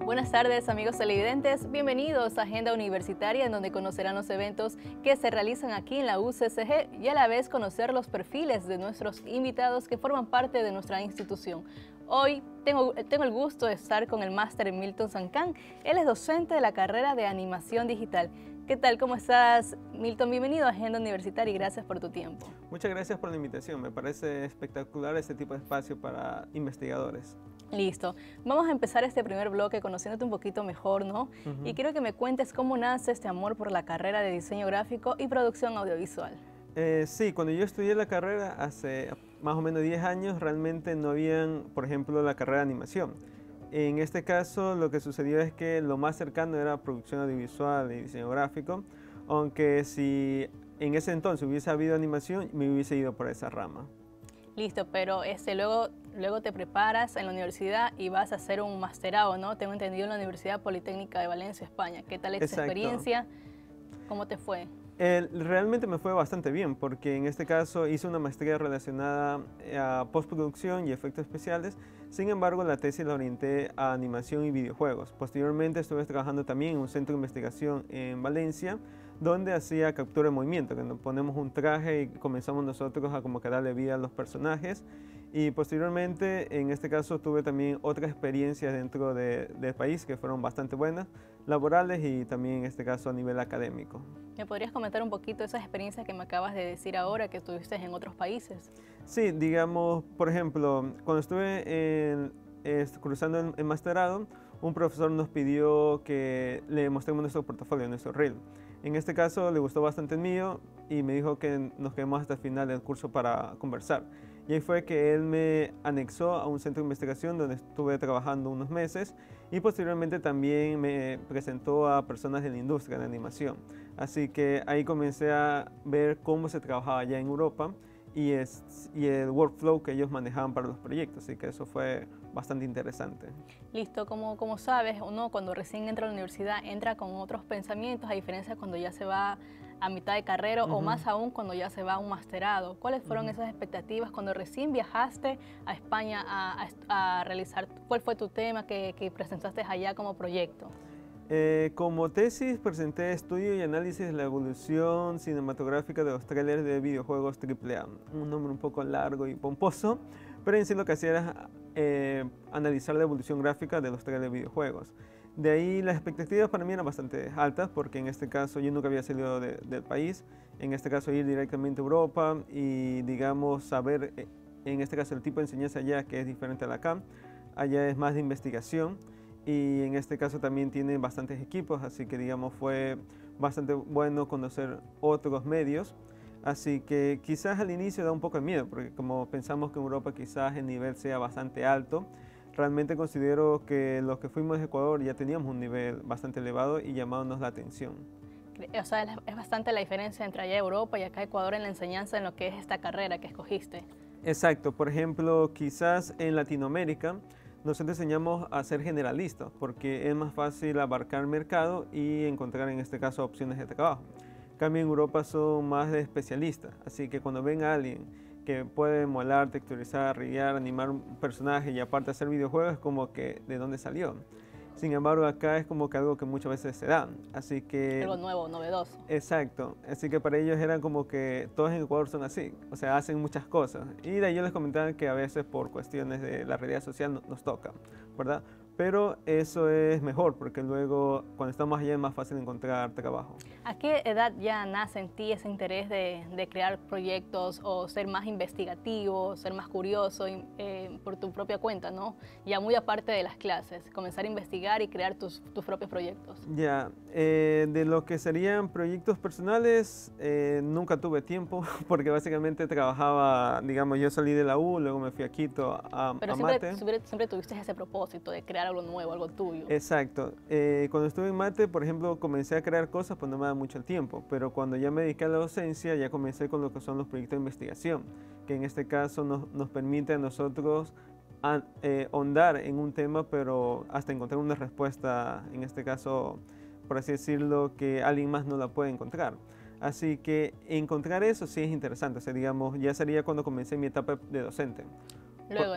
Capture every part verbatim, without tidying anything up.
Buenas tardes, amigos televidentes. Bienvenidos a Agenda Universitaria, en donde conocerán los eventos que se realizan aquí en la U C C G y a la vez conocer los perfiles de nuestros invitados que forman parte de nuestra institución. Hoy tengo, tengo el gusto de estar con el máster Milton Sancán. Él es docente de la carrera de Animación Digital. ¿Qué tal? ¿Cómo estás, Milton? Bienvenido a Agenda Universitaria y gracias por tu tiempo. Muchas gracias por la invitación. Me parece espectacular este tipo de espacio para investigadores. Listo. Vamos a empezar este primer bloque conociéndote un poquito mejor, ¿no? Uh-huh. Y quiero que me cuentes cómo nace este amor por la carrera de diseño gráfico y producción audiovisual. Eh, sí, cuando yo estudié la carrera hace más o menos diez años, realmente no habían, por ejemplo, la carrera de animación. En este caso, lo que sucedió es que lo más cercano era producción audiovisual y diseño gráfico, aunque si en ese entonces hubiese habido animación, me hubiese ido por esa rama. Listo, pero este, luego, luego te preparas en la universidad y vas a hacer un masterado, ¿no? Tengo entendido, en la Universidad Politécnica de Valencia, España. ¿Qué tal esa Exacto. experiencia? ¿Cómo te fue? Eh, realmente me fue bastante bien, porque en este caso hice una maestría relacionada a postproducción y efectos especiales. Sin embargo, la tesis la orienté a animación y videojuegos. Posteriormente estuve trabajando también en un centro de investigación en Valencia, donde hacía captura de movimiento, que nos ponemos un traje y comenzamos nosotros a como que darle vida a los personajes. Y posteriormente, en este caso, tuve también otras experiencias dentro de, del país que fueron bastante buenas, laborales y también en este caso a nivel académico. ¿Me podrías comentar un poquito esas experiencias que me acabas de decir ahora, que tuviste en otros países? Sí, digamos, por ejemplo, cuando estuve en, eh, cruzando el, el masterado, un profesor nos pidió que le mostremos nuestro portafolio, nuestro reel. En este caso le gustó bastante el mío y me dijo que nos quedemos hasta el final del curso para conversar. Y ahí fue que él me anexó a un centro de investigación donde estuve trabajando unos meses y posteriormente también me presentó a personas de la industria de animación. Así que ahí comencé a ver cómo se trabajaba allá en Europa y, es, y el workflow que ellos manejaban para los proyectos, así que eso fue bastante interesante. Listo, como, como sabes, uno cuando recién entra a la universidad entra con otros pensamientos, a diferencia cuando ya se va a mitad de carrera uh-huh. o más aún cuando ya se va a un masterado. ¿Cuáles fueron uh-huh. esas expectativas cuando recién viajaste a España a, a, a realizar? ¿Cuál fue tu tema que, que presentaste allá como proyecto? Eh, como tesis presenté estudio y análisis de la evolución cinematográfica de los trailers de videojuegos triple A. Un nombre un poco largo y pomposo, pero en sí lo que hacía era eh, analizar la evolución gráfica de los trailers de videojuegos. De ahí las expectativas para mí eran bastante altas, porque en este caso yo nunca había salido de, del país. En este caso ir directamente a Europa y digamos saber, en este caso el tipo de enseñanza allá que es diferente a la acá. Allá es más de investigación. Y en este caso también tiene bastantes equipos, así que digamos fue bastante bueno conocer otros medios. Así que quizás al inicio da un poco de miedo, porque como pensamos que en Europa quizás el nivel sea bastante alto, realmente considero que los que fuimos de Ecuador ya teníamos un nivel bastante elevado y llamándonos la atención. O sea, es bastante la diferencia entre allá Europa y acá Ecuador en la enseñanza en lo que es esta carrera que escogiste. Exacto, por ejemplo, quizás en Latinoamérica nosotros enseñamos a ser generalistas porque es más fácil abarcar mercado y encontrar en este caso opciones de trabajo. En cambio en Europa son más de especialistas, así que cuando ven a alguien que puede modelar, texturizar, rigar, animar un personaje y aparte hacer videojuegos es como que ¿de dónde salió? Sin embargo acá es como que algo que muchas veces se da, así que... Algo nuevo, novedoso. Exacto, así que para ellos eran como que todos en Ecuador son así, o sea, hacen muchas cosas. Y de ahí yo les comentaba que a veces por cuestiones de la realidad social no, nos toca, ¿verdad? Pero eso es mejor porque luego cuando estamos allá es más fácil encontrar trabajo. ¿A qué edad ya nace en ti ese interés de, de crear proyectos o ser más investigativo, ser más curioso eh, por tu propia cuenta, ¿no? Ya muy aparte de las clases, comenzar a investigar y crear tus, tus propios proyectos. Ya, eh, de lo que serían proyectos personales, eh, nunca tuve tiempo porque básicamente trabajaba, digamos, yo salí de la U, luego me fui a Quito a, Pero a siempre, Mate. siempre, siempre tuviste ese propósito de crear algo nuevo, algo tuyo. Exacto. Eh, cuando estuve en Mate, por ejemplo, comencé a crear cosas, pues no me da mucho el tiempo, pero cuando ya me dediqué a la docencia, ya comencé con lo que son los proyectos de investigación, que en este caso nos, nos permite a nosotros a, eh, ahondar en un tema, pero hasta encontrar una respuesta, en este caso, por así decirlo, que alguien más no la puede encontrar. Así que encontrar eso sí es interesante, o sea, digamos, ya sería cuando comencé mi etapa de docente. Luego,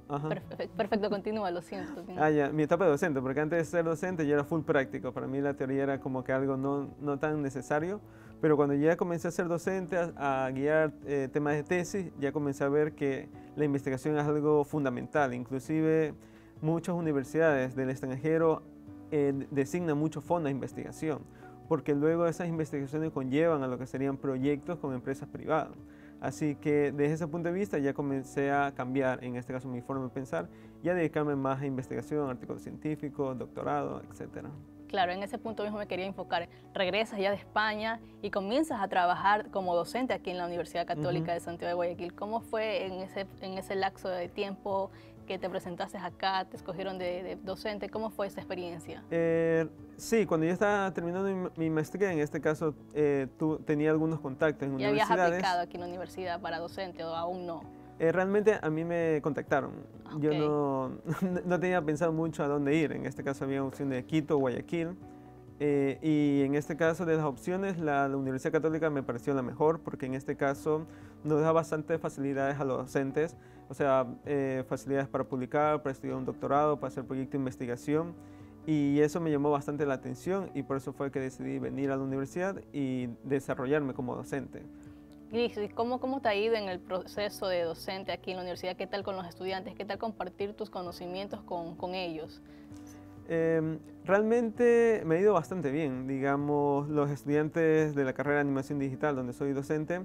Ajá. Perfecto, perfecto, continúa, lo siento. Continúa. Ah, ya, mi etapa de docente, porque antes de ser docente yo era full práctico. Para mí la teoría era como que algo no, no tan necesario, pero cuando ya comencé a ser docente, a, a guiar eh, temas de tesis, ya comencé a ver que la investigación es algo fundamental. Inclusive muchas universidades del extranjero eh, designan muchos fondos de investigación, porque luego esas investigaciones conllevan a lo que serían proyectos con empresas privadas. Así que desde ese punto de vista ya comencé a cambiar, en este caso, mi forma de pensar y a dedicarme más a investigación, artículos científicos, doctorado, etcétera. Claro, en ese punto mismo me quería enfocar. Regresas ya de España y comienzas a trabajar como docente aquí en la Universidad Católica uh-huh. de Santiago de Guayaquil. ¿Cómo fue en ese, en ese lapso de tiempo que te presentaste acá, te escogieron de, de docente? ¿Cómo fue esa experiencia? Eh, sí, cuando yo estaba terminando mi, mi maestría, en este caso, eh, tú, tenía algunos contactos en ¿Ya universidades. ¿Ya habías aplicado aquí en la universidad para docente o aún no? Eh, realmente a mí me contactaron. Okay. Yo no, no tenía pensado mucho a dónde ir. En este caso había opción de Quito o Guayaquil. Eh, y en este caso de las opciones, la, la Universidad Católica me pareció la mejor porque en este caso nos da bastantes facilidades a los docentes, o sea, eh, facilidades para publicar, para estudiar un doctorado, para hacer proyecto de investigación, y eso me llamó bastante la atención y por eso fue que decidí venir a la universidad y desarrollarme como docente. ¿Y cómo, cómo te ha ido en el proceso de docente aquí en la universidad? ¿Qué tal con los estudiantes? ¿Qué tal compartir tus conocimientos con, con ellos? Eh, realmente me ha ido bastante bien. Digamos, los estudiantes de la carrera de animación digital, donde soy docente,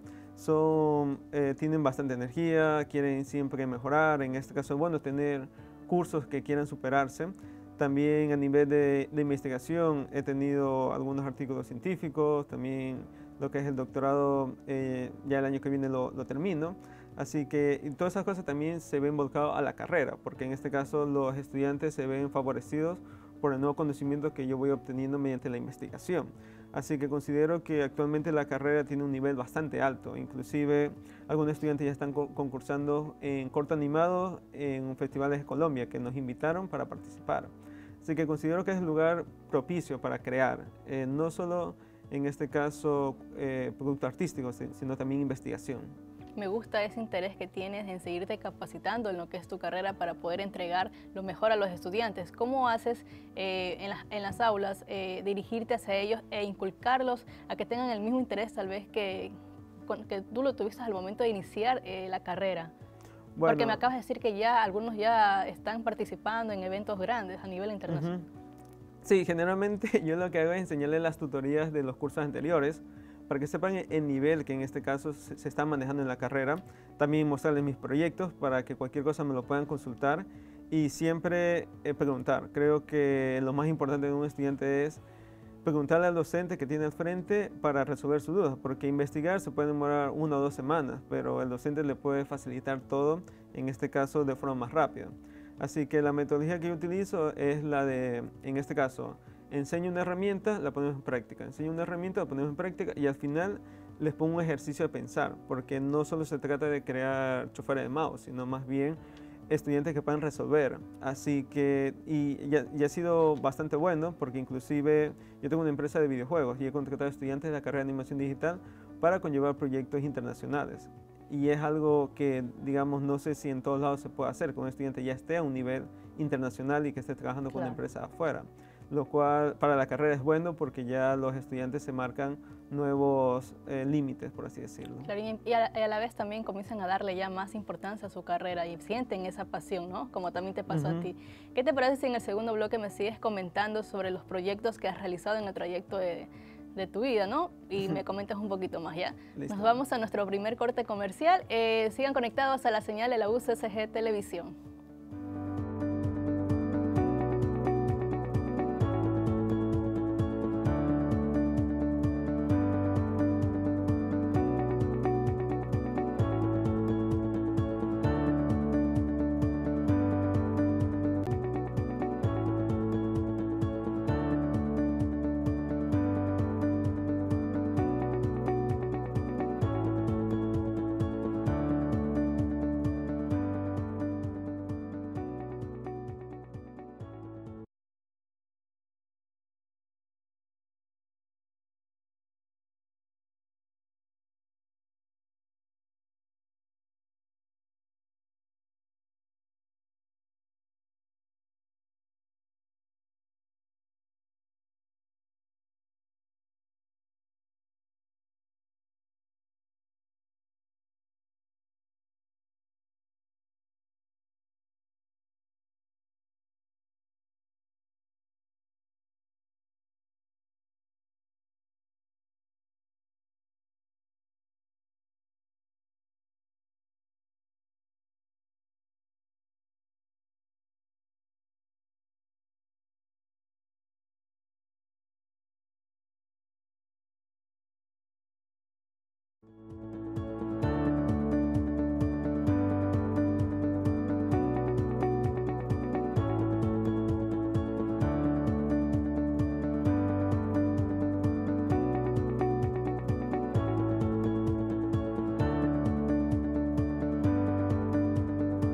son, eh, tienen bastante energía, quieren siempre mejorar. En este caso, bueno, tener cursos que quieran superarse. También a nivel de, de investigación he tenido algunos artículos científicos, también lo que es el doctorado, eh, ya el año que viene lo, lo termino. Así que todas esas cosas también se ven volcadas a la carrera, porque en este caso los estudiantes se ven favorecidos por el nuevo conocimiento que yo voy obteniendo mediante la investigación. Así que considero que actualmente la carrera tiene un nivel bastante alto. Inclusive algunos estudiantes ya están co concursando en corto animado en festivales de Colombia que nos invitaron para participar. Así que considero que es el lugar propicio para crear, eh, no solo en este caso eh, producto artístico, sino también investigación. Me gusta ese interés que tienes en seguirte capacitando en lo que es tu carrera para poder entregar lo mejor a los estudiantes. ¿Cómo haces eh, en, las, en las aulas eh, dirigirte hacia ellos e inculcarlos a que tengan el mismo interés tal vez que, que tú lo tuviste al momento de iniciar eh, la carrera? Bueno, porque me acabas de decir que ya algunos ya están participando en eventos grandes a nivel internacional. Uh-huh. Sí, generalmente yo lo que hago es enseñarles las tutorías de los cursos anteriores para que sepan el nivel que en este caso se, se está manejando en la carrera. También mostrarles mis proyectos para que cualquier cosa me lo puedan consultar y siempre eh, preguntar. Creo que lo más importante de un estudiante es preguntarle al docente que tiene al frente para resolver sus dudas, porque investigar se puede demorar una o dos semanas, pero el docente le puede facilitar todo, en este caso de forma más rápida. Así que la metodología que yo utilizo es la de, en este caso, enseño una herramienta, la ponemos en práctica, enseño una herramienta, la ponemos en práctica y al final les pongo un ejercicio de pensar, porque no solo se trata de crear choferes de mouse, sino más bien estudiantes que puedan resolver. Así que, y ya, ya ha sido bastante bueno, porque inclusive yo tengo una empresa de videojuegos y he contratado estudiantes de la carrera de animación digital para conllevar proyectos internacionales. Y es algo que, digamos, no sé si en todos lados se puede hacer, que un estudiante ya esté a un nivel internacional y que esté trabajando claro. con una empresa afuera. Lo cual para la carrera es bueno porque ya los estudiantes se marcan nuevos eh, límites, por así decirlo. Claro, y a, y a la vez también comienzan a darle ya más importancia a su carrera y sienten esa pasión, ¿no? Como también te pasó uh-huh. a ti. ¿Qué te parece si en el segundo bloque me sigues comentando sobre los proyectos que has realizado en el trayecto de, de tu vida, ¿no? Y me comentas un poquito más, ¿ya? Listo. Nos vamos a nuestro primer corte comercial. Eh, sigan conectados a la señal de la U C S G Televisión.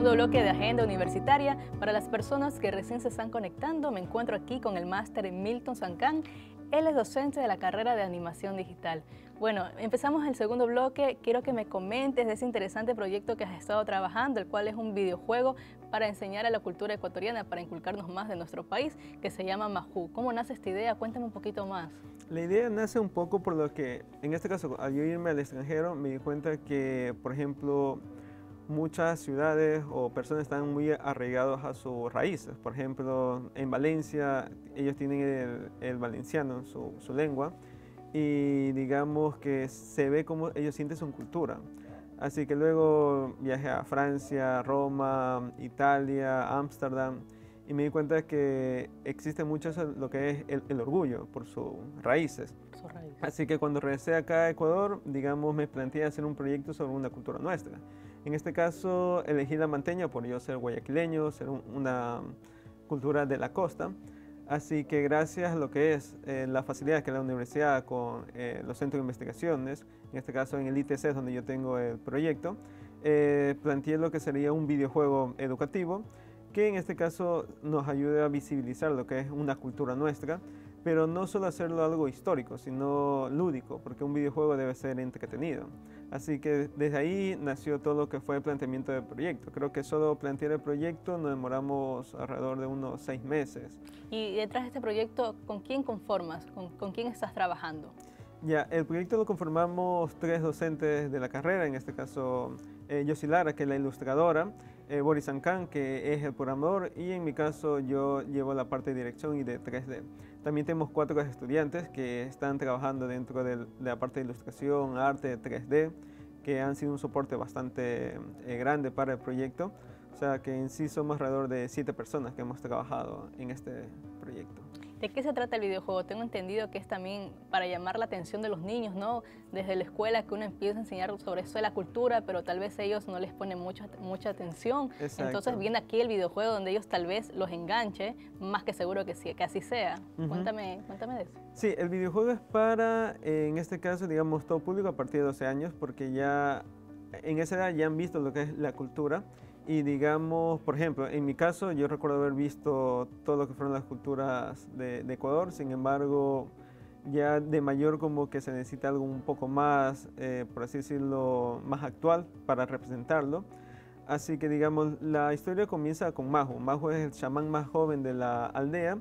segundo bloque de Agenda Universitaria. Para las personas que recién se están conectando, me encuentro aquí con el máster Milton Sancán. Él es docente de la carrera de Animación Digital. Bueno, empezamos el segundo bloque. Quiero que me comentes de ese interesante proyecto que has estado trabajando, el cual es un videojuego para enseñar a la cultura ecuatoriana, para inculcarnos más de nuestro país, que se llama Majú. ¿Cómo nace esta idea? Cuéntame un poquito más. La idea nace un poco por lo que, en este caso, al yo irme al extranjero, me di cuenta que, por ejemplo, muchas ciudades o personas están muy arraigados a sus raíces. Por ejemplo, en Valencia, ellos tienen el, el valenciano, su, su lengua, y digamos que se ve como ellos sienten su cultura. Así que luego viajé a Francia, Roma, Italia, Ámsterdam, y me di cuenta que existe mucho eso, lo que es el, el orgullo por sus raíces. Sus raíces. Así que cuando regresé acá a Ecuador, digamos, me planteé hacer un proyecto sobre una cultura nuestra. En este caso, elegí la manteña por yo ser guayaquileño, ser un, una cultura de la costa. Así que gracias a lo que es eh, la facilidad que la universidad con eh, los centros de investigaciones, en este caso en el I T C donde yo tengo el proyecto, eh, planteé lo que sería un videojuego educativo que en este caso nos ayude a visibilizar lo que es una cultura nuestra, pero no solo hacerlo algo histórico, sino lúdico, porque un videojuego debe ser entretenido. Así que desde ahí nació todo lo que fue el planteamiento del proyecto. Creo que solo plantear el proyecto nos demoramos alrededor de unos seis meses. Y detrás de este proyecto, ¿con quién conformas? ¿Con, con quién estás trabajando? Ya, el proyecto lo conformamos tres docentes de la carrera, en este caso eh, Yossi Lara, que es la ilustradora, eh, Boris Sancán, que es el programador, y en mi caso yo llevo la parte de dirección y de tres D. También tenemos cuatro estudiantes que están trabajando dentro de la parte de ilustración, arte, tres D, que han sido un soporte bastante eh, grande para el proyecto. O sea que en sí somos alrededor de siete personas que hemos trabajado en este proyecto. ¿De qué se trata el videojuego? Tengo entendido que es también para llamar la atención de los niños, ¿no? Desde la escuela que uno empieza a enseñar sobre eso de la cultura, pero tal vez ellos no les ponen mucha, mucha atención. Exacto. Entonces viene aquí el videojuego donde ellos tal vez los enganche, más que seguro que, sí, que así sea. Uh-huh. Cuéntame, cuéntame de eso. Sí, el videojuego es para, en este caso, digamos, todo público a partir de doce años, porque ya en esa edad ya han visto lo que es la cultura. Y digamos, por ejemplo, en mi caso, yo recuerdo haber visto todo lo que fueron las culturas de, de Ecuador. Sin embargo, ya de mayor como que se necesita algo un poco más, eh, por así decirlo, más actual para representarlo. Así que digamos, la historia comienza con Majo. Majo es el chamán más joven de la aldea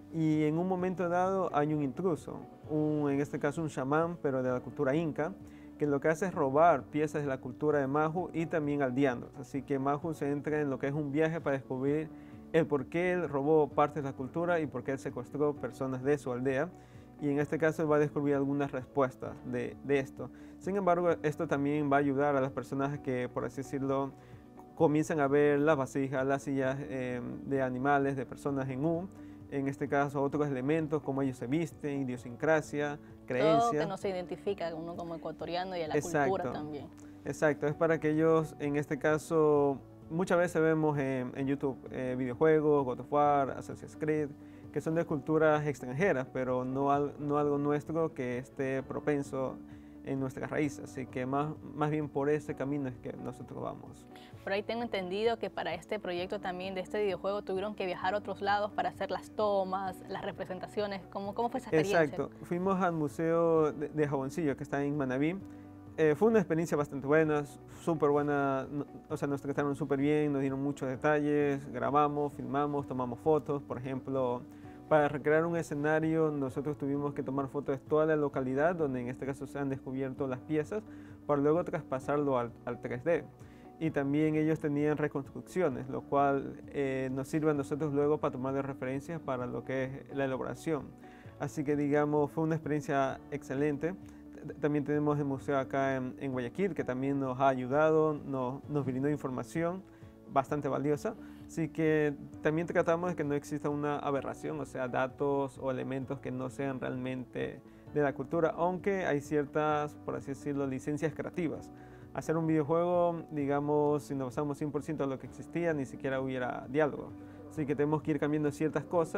y en un momento dado hay un intruso, un, en este caso un chamán, pero de la cultura inca, que lo que hace es robar piezas de la cultura de Majo y también aldeanos. Así que Majo se entra en lo que es un viaje para descubrir el por qué él robó partes de la cultura y por qué él secuestró personas de su aldea. Y en este caso va a descubrir algunas respuestas de, de esto. Sin embargo, esto también va a ayudar a las personas que, por así decirlo, comienzan a ver las vasijas, las sillas eh, de animales, de personas en U. En este caso, otros elementos, como ellos se visten, idiosincrasia, creencia. Todo que no se identifica uno como ecuatoriano y a la Exacto. cultura también. Exacto, es para que ellos, en este caso, muchas veces vemos en, en YouTube eh, videojuegos, God of War, Assassin's Creed, que son de culturas extranjeras, pero no, al, no algo nuestro que esté propenso en nuestras raíces. Así que más, más bien por ese camino es que nosotros vamos. Por ahí tengo entendido que para este proyecto también de este videojuego tuvieron que viajar a otros lados para hacer las tomas, las representaciones. ¿Cómo, cómo fue esa experiencia? Exacto. Fuimos al Museo de, de Jaboncillo, que está en Manabí. Eh, fue una experiencia bastante buena, súper buena. O sea, nos trataron súper bien, nos dieron muchos detalles, grabamos, filmamos, tomamos fotos. Por ejemplo, para recrear un escenario, nosotros tuvimos que tomar fotos de toda la localidad, donde en este caso se han descubierto las piezas, para luego traspasarlo al, al tres D. Y también ellos tenían reconstrucciones, lo cual eh, nos sirve a nosotros luego para tomar de referencias para lo que es la elaboración. Así que digamos, fue una experiencia excelente. También tenemos el museo acá en, en Guayaquil, que también nos ha ayudado, nos, nos brindó información bastante valiosa. Así que también tratamos de que no exista una aberración, o sea, datos o elementos que no sean realmente de la cultura, aunque hay ciertas, por así decirlo, licencias creativas. Hacer un videojuego, digamos, si nos basamos cien por ciento de lo que existía, ni siquiera hubiera diálogo. Así que tenemos que ir cambiando ciertas cosas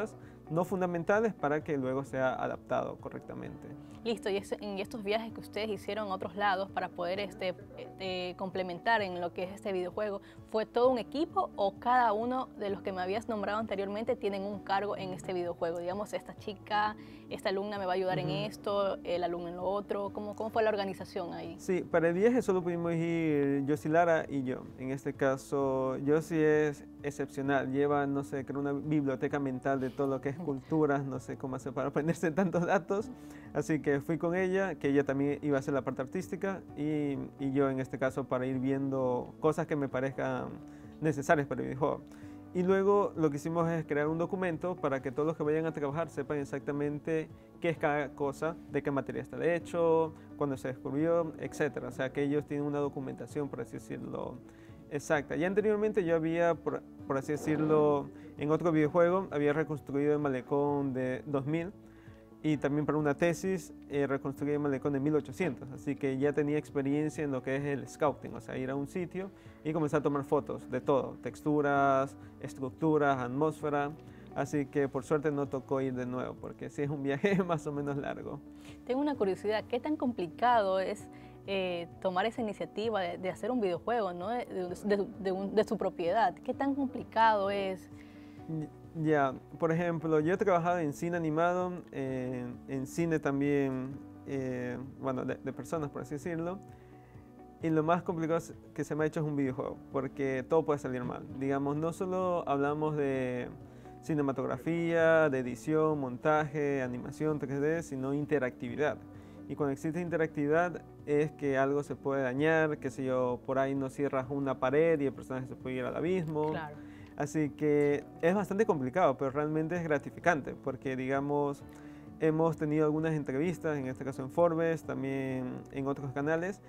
no fundamentales para que luego sea adaptado correctamente. Listo, y es, en estos viajes que ustedes hicieron a otros lados para poder este, eh, complementar en lo que es este videojuego, ¿fue todo un equipo o cada uno de los que me habías nombrado anteriormente tienen un cargo en este videojuego? Digamos, esta chica, esta alumna me va a ayudar uh-huh. en esto, el alumno en lo otro. ¿Cómo, cómo fue la organización ahí? Sí, para el viaje solo pudimos ir Yossi Lara y yo. En este caso, Yossi es excepcional. Lleva, no sé, creo una biblioteca mental de todo lo que es culturas, no sé cómo hacer para aprenderse tantos datos. Así que fui con ella, que ella también iba a hacer la parte artística, y, y yo en este caso para ir viendo cosas que me parezcan necesarias para el videojuego. Y luego lo que hicimos es crear un documento para que todos los que vayan a trabajar sepan exactamente qué es cada cosa, de qué materia está hecho, cuándo se descubrió, etcétera. O sea que ellos tienen una documentación, por así decirlo, exacta. Ya anteriormente yo había, por, por así decirlo, en otro videojuego, había reconstruido el malecón de dos mil, y también para una tesis eh, reconstruí el malecón de mil ochocientos, así que ya tenía experiencia en lo que es el scouting, o sea, ir a un sitio y comenzar a tomar fotos de todo, texturas, estructuras, atmósfera, así que por suerte no tocó ir de nuevo, porque sí es un viaje más o menos largo. Tengo una curiosidad, ¿qué tan complicado es eh, tomar esa iniciativa de, de hacer un videojuego, ¿no? de, de, de, un, de su propiedad? ¿Qué tan complicado es? Ya, por ejemplo, yo he trabajado en cine animado, eh, en cine también, eh, bueno, de, de personas, por así decirlo, y lo más complicado que se me ha hecho es un videojuego, porque todo puede salir mal. Digamos, no solo hablamos de cinematografía, de edición, montaje, animación tres D, sino interactividad. Y cuando existe interactividad es que algo se puede dañar, que si yo, por ahí no cierras una pared y el personaje se puede ir al abismo. Claro. Así que es bastante complicado, pero realmente es gratificante, porque digamos, hemos tenido algunas entrevistas, en este caso en Forbes, también en otros canales,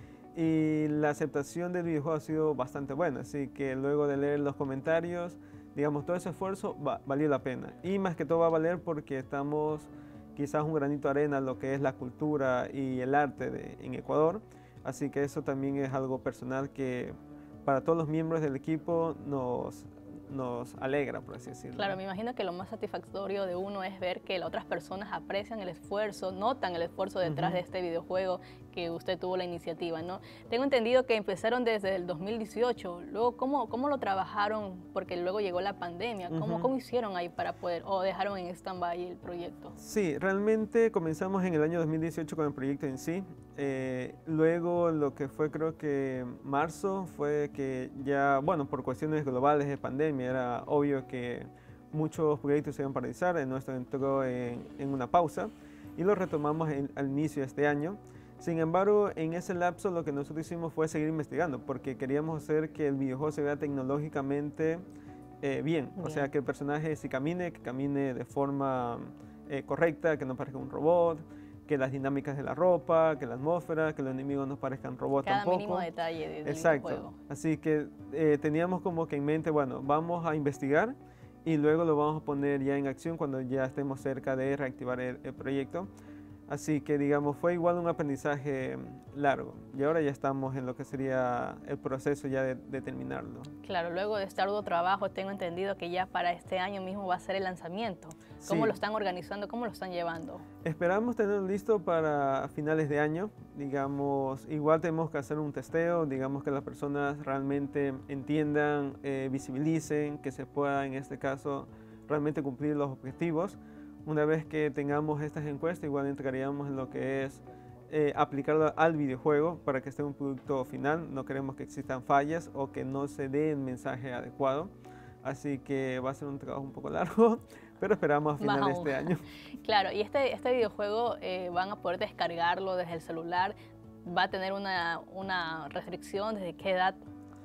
y la aceptación del videojuego ha sido bastante buena, así que luego de leer los comentarios, digamos, todo ese esfuerzo va, valió la pena. Y más que todo va a valer porque estamos quizás un granito de arena en lo que es la cultura y el arte de, en Ecuador, así que eso también es algo personal que para todos los miembros del equipo nos... nos alegra, por así decirlo. Claro, me imagino que lo más satisfactorio de uno es ver que las otras personas aprecian el esfuerzo, notan el esfuerzo detrás uh-huh. de este videojuego que usted tuvo la iniciativa, ¿no? Tengo entendido que empezaron desde el dos mil dieciocho, luego, ¿cómo, cómo lo trabajaron? Porque luego llegó la pandemia, ¿cómo, uh-huh. ¿cómo hicieron ahí para poder, o dejaron en stand-by el proyecto? Sí, realmente comenzamos en el año dos mil dieciocho con el proyecto en sí, eh, luego lo que fue creo que marzo fue que ya, bueno, por cuestiones globales de pandemia, era obvio que muchos proyectos se iban a paralizar, el nuestro entró en, en una pausa y lo retomamos en, al inicio de este año. Sin embargo, en ese lapso lo que nosotros hicimos fue seguir investigando, porque queríamos hacer que el videojuego se vea tecnológicamente eh, bien. bien, o sea, que el personaje si camine, que camine de forma eh, correcta, que no parezca un robot, que las dinámicas de la ropa, que la atmósfera, que los enemigos no parezcan robots Cada tampoco. mínimo detalle del Exacto. videojuego. Así que eh, teníamos como que en mente, bueno, vamos a investigar y luego lo vamos a poner ya en acción cuando ya estemos cerca de reactivar el, el proyecto. Así que, digamos, fue igual un aprendizaje largo y ahora ya estamos en lo que sería el proceso ya de, de terminarlo. Claro, luego de este arduo trabajo tengo entendido que ya para este año mismo va a ser el lanzamiento. ¿Cómo Sí. lo están organizando? ¿Cómo lo están llevando? Esperamos tenerlo listo para finales de año. Digamos, igual tenemos que hacer un testeo, digamos que las personas realmente entiendan, eh, visibilicen, que se pueda en este caso realmente cumplir los objetivos. Una vez que tengamos estas encuestas, igual entraríamos en lo que es eh, aplicarlo al videojuego para que esté un producto final. No queremos que existan fallas o que no se dé el mensaje adecuado. Así que va a ser un trabajo un poco largo, pero esperamos a final de este año. Claro, y este, este videojuego eh, van a poder descargarlo desde el celular. ¿Va a tener una, una restricción? ¿Desde qué edad?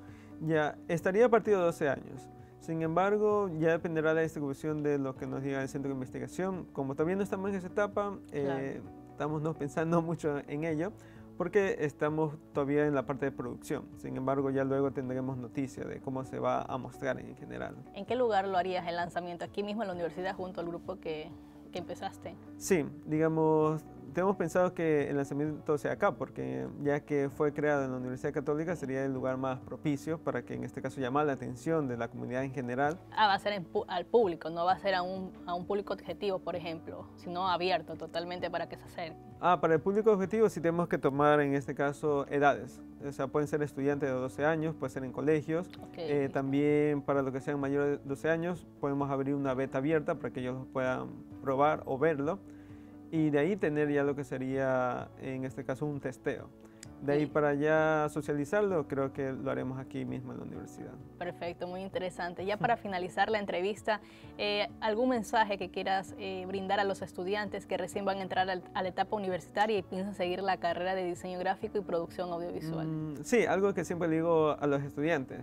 Ya, estaría a partir de doce años. Sin embargo, ya dependerá de la distribución de lo que nos diga el centro de investigación. Como todavía no estamos en esa etapa, eh, claro. estamos no pensando mucho en ello, porque estamos todavía en la parte de producción. Sin embargo, ya luego tendremos noticia de cómo se va a mostrar en general. ¿En qué lugar lo harías el lanzamiento? ¿Aquí mismo en la universidad junto al grupo que, que empezaste? Sí, digamos, tenemos pensado que el lanzamiento sea acá, porque ya que fue creado en la Universidad Católica, sería el lugar más propicio para que en este caso llamar la atención de la comunidad en general. Ah, va a ser en pu- al público, no va a ser a un, a un público objetivo, por ejemplo, sino abierto totalmente para que se acerque. Ah, para el público objetivo sí tenemos que tomar en este caso edades. O sea, pueden ser estudiantes de doce años, puede ser en colegios. Okay. Eh, también para los que sean mayores de doce años, podemos abrir una beta abierta para que ellos puedan probar o verlo. Y de ahí tener ya lo que sería, en este caso, un testeo. De ahí Sí. para ya socializarlo, creo que lo haremos aquí mismo en la universidad. Perfecto, muy interesante. Ya para finalizar la entrevista, eh, ¿algún mensaje que quieras eh, brindar a los estudiantes que recién van a entrar al- a la etapa universitaria y piensan seguir la carrera de diseño gráfico y producción audiovisual? Mm, sí, algo que siempre le digo a los estudiantes,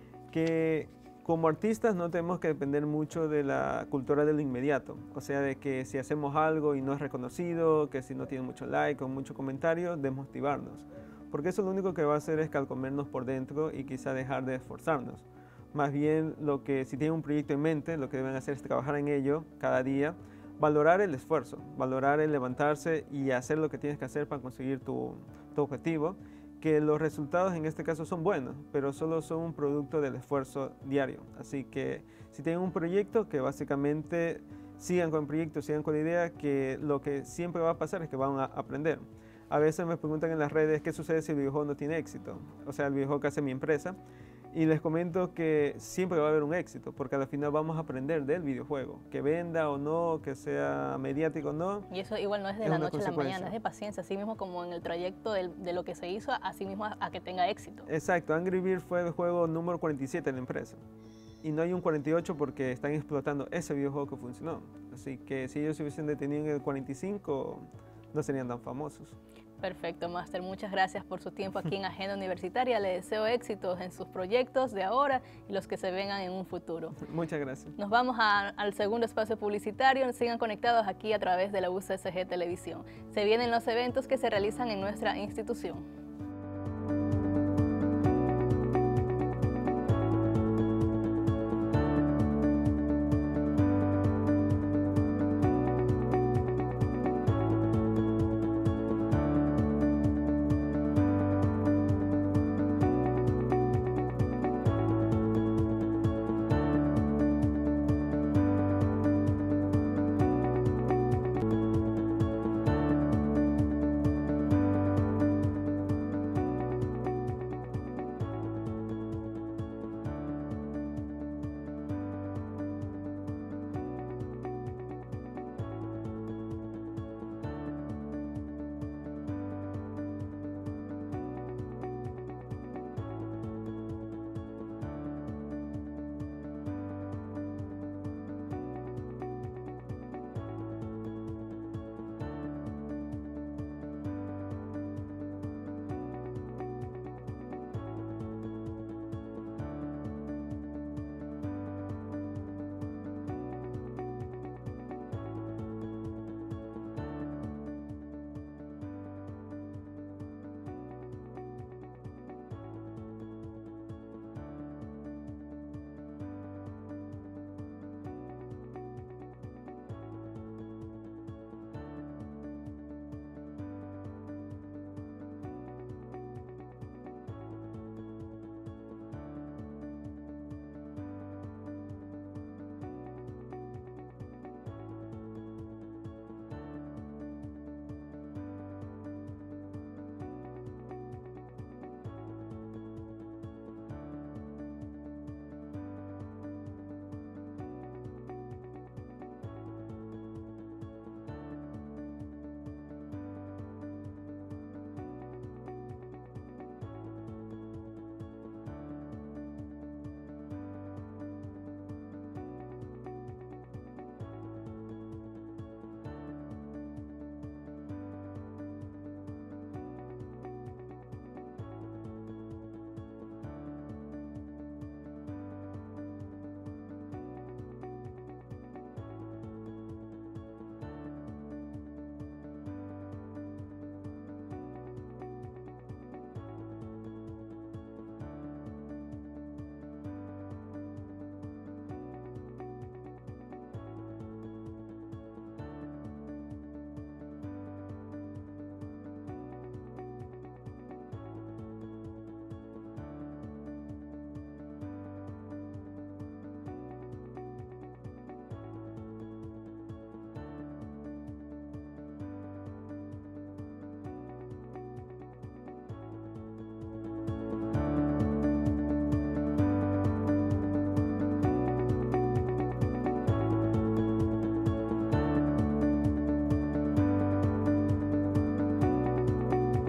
que como artistas no tenemos que depender mucho de la cultura del inmediato. O sea, de que si hacemos algo y no es reconocido, que si no tiene mucho like o mucho comentario, desmotivarnos. Porque eso lo único que va a hacer es calcomernos por dentro y quizá dejar de esforzarnos. Más bien, lo que si tienen un proyecto en mente, lo que deben hacer es trabajar en ello cada día, valorar el esfuerzo, valorar el levantarse y hacer lo que tienes que hacer para conseguir tu, tu objetivo, que los resultados en este caso son buenos, pero solo son un producto del esfuerzo diario. Así que si tienen un proyecto, que básicamente sigan con el proyecto, sigan con la idea, que lo que siempre va a pasar es que van a aprender. A veces me preguntan en las redes qué sucede si el videojuego no tiene éxito, o sea, el videojuego que hace mi empresa, y les comento que siempre va a haber un éxito, porque al final vamos a aprender del videojuego, que venda o no, que sea mediático o no. Y eso igual no es de es la una noche a la consecuencia. mañana, es de paciencia, así mismo como en el trayecto del- de lo que se hizo, así mismo a, a que tenga éxito. Exacto, Angry Birds fue el juego número cuarenta y siete de la empresa. Y no hay un cuarenta y ocho porque están explotando ese videojuego que funcionó. Así que si ellos se hubiesen detenido en el cuarenta y cinco, no serían tan famosos. Perfecto, Máster. Muchas gracias por su tiempo aquí en Agenda Universitaria. Le deseo éxitos en sus proyectos de ahora y los que se vengan en un futuro. Muchas gracias. Nos vamos a- al segundo espacio publicitario. Sigan conectados aquí a través de la U C S G Televisión. Se vienen los eventos que se realizan en nuestra institución.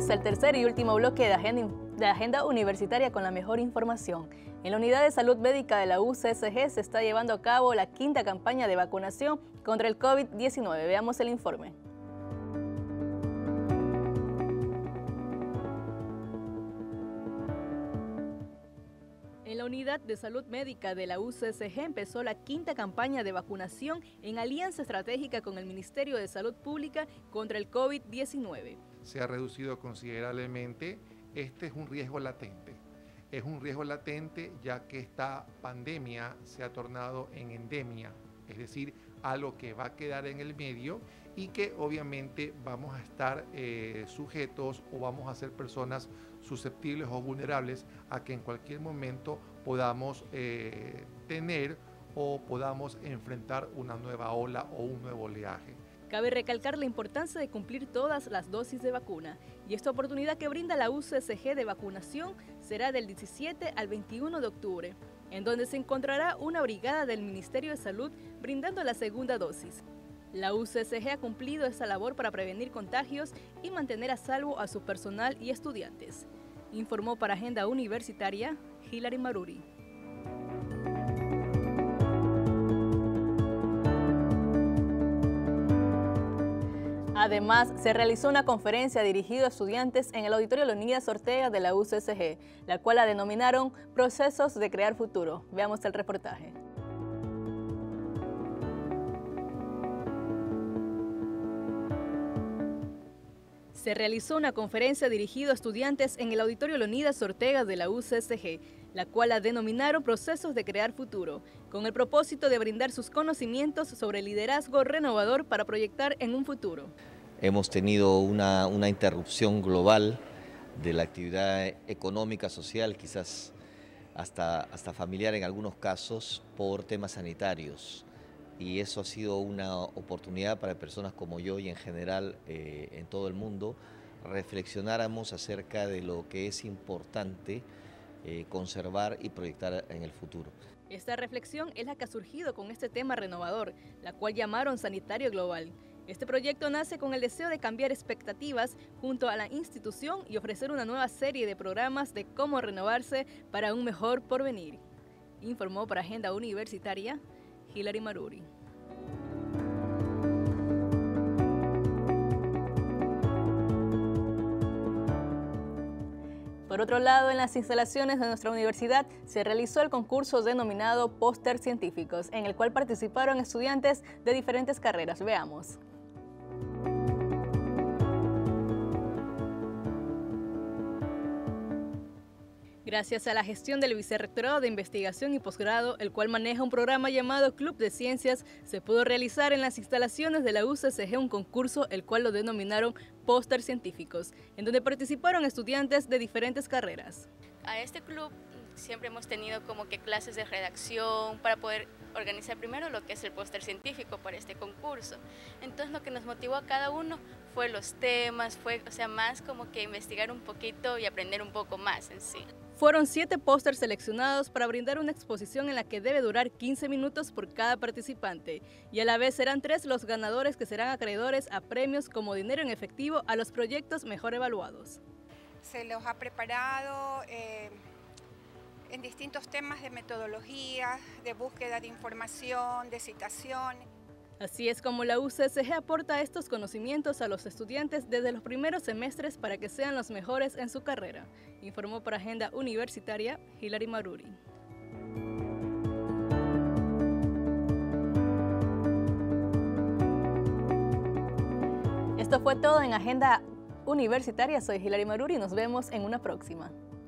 Llegamos al tercer y último bloque de agenda, de agenda universitaria con la mejor información. En la Unidad de Salud Médica de la U C S G se está llevando a cabo la quinta campaña de vacunación contra el COVID diecinueve. Veamos el informe. En la Unidad de Salud Médica de la U C S G empezó la quinta campaña de vacunación en alianza estratégica con el Ministerio de Salud Pública contra el COVID diecinueve. Se ha reducido considerablemente. Este es un riesgo latente. Es un riesgo latente ya que esta pandemia se ha tornado en endemia, es decir, algo que va a quedar en el medio y que obviamente vamos a estar eh, sujetos o vamos a ser personas susceptibles o vulnerables a que en cualquier momento podamos eh, tener o podamos enfrentar una nueva ola o un nuevo oleaje. Cabe recalcar la importancia de cumplir todas las dosis de vacuna y esta oportunidad que brinda la U C S G de vacunación será del diecisiete al veintiuno de octubre, en donde se encontrará una brigada del Ministerio de Salud brindando la segunda dosis. La U C S G ha cumplido esta labor para prevenir contagios y mantener a salvo a su personal y estudiantes. Informó para Agenda Universitaria, Hilary Maruri. Además, se realizó una conferencia dirigida a estudiantes en el Auditorio Leonidas Ortega de la U C S G, la cual la denominaron Procesos de Crear Futuro. Veamos el reportaje. Se realizó una conferencia dirigida a estudiantes en el Auditorio Leonidas Ortega de la U C S G, la cual la denominaron Procesos de Crear Futuro, con el propósito de brindar sus conocimientos sobre liderazgo renovador para proyectar en un futuro. Hemos tenido una, una interrupción global de la actividad económica, social, quizás hasta, hasta familiar en algunos casos, por temas sanitarios. Y eso ha sido una oportunidad para personas como yo y en general eh, en todo el mundo, reflexionáramos acerca de lo que es importante eh, conservar y proyectar en el futuro. Esta reflexión es la que ha surgido con este tema renovador, la cual llamaron Sanitario Global. Este proyecto nace con el deseo de cambiar expectativas junto a la institución y ofrecer una nueva serie de programas de cómo renovarse para un mejor porvenir. Informó para Agenda Universitaria, Hilary Maruri. Por otro lado, en las instalaciones de nuestra universidad se realizó el concurso denominado Póster Científicos, en el cual participaron estudiantes de diferentes carreras. Veamos. Gracias a la gestión del Vicerrectorado de Investigación y Posgrado, el cual maneja un programa llamado Club de Ciencias, se pudo realizar en las instalaciones de la U C S G un concurso, el cual lo denominaron Póster Científicos, en donde participaron estudiantes de diferentes carreras. A este club siempre hemos tenido como que clases de redacción para poder organizar primero lo que es el póster científico para este concurso. Entonces lo que nos motivó a cada uno fue los temas, fue o sea, más como que investigar un poquito y aprender un poco más en sí. Fueron siete pósters seleccionados para brindar una exposición en la que debe durar quince minutos por cada participante y a la vez serán tres los ganadores que serán acreedores a premios como dinero en efectivo a los proyectos mejor evaluados. Se los ha preparado eh, en distintos temas de metodología, de búsqueda de información, de citación. Así es como la U C S G aporta estos conocimientos a los estudiantes desde los primeros semestres para que sean los mejores en su carrera, informó para Agenda Universitaria Hilary Maruri. Esto fue todo en Agenda Universitaria. Soy Hilary Maruri y nos vemos en una próxima.